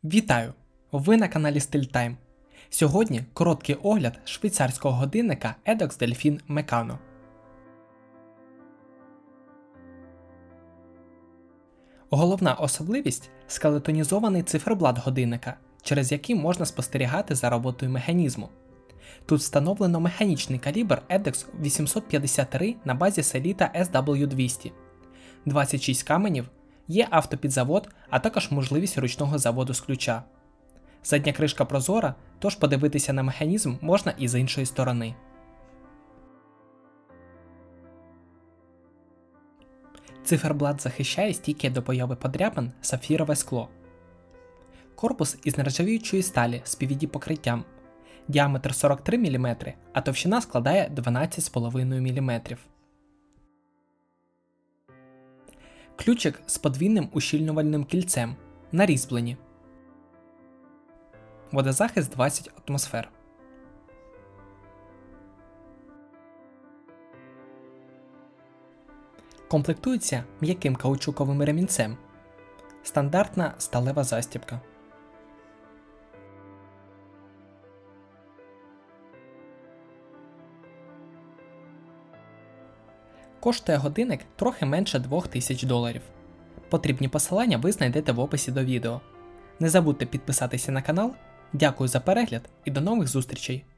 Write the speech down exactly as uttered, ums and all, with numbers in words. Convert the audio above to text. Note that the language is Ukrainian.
Вітаю! Ви на каналі StyleTime. Сьогодні короткий огляд швейцарського годинника Edox Delphine Meccano. Головна особливість – скелетонізований циферблат годинника, через який можна спостерігати за роботою механізму. Тут встановлено механічний калібр Edox вісімсот п'ятдесят три на базі Sellita ес дабл ю двісті, двадцять шість каменів, є автопідзавод, а також можливість ручного заводу з ключа. Задня кришка прозора, тож подивитися на механізм можна і з іншої сторони. Циферблат захищає стійке до появи подряпин сапфірове скло. Корпус із нержавіючої сталі з пі ві ді покриттям. Діаметр сорок три міліметри, а товщина складає дванадцять цілих п'ять десятих міліметра. Ключик з подвійним ущільнювальним кільцем на різьбленні. Водозахист двадцять атмосфер. Комплектується м'яким каучуковим ремінцем. Стандартна сталева застібка. Коштує годинник трохи менше двох тисяч доларів. Потрібні посилання ви знайдете в описі до відео. Не забудьте підписатися на канал. Дякую за перегляд і до нових зустрічей!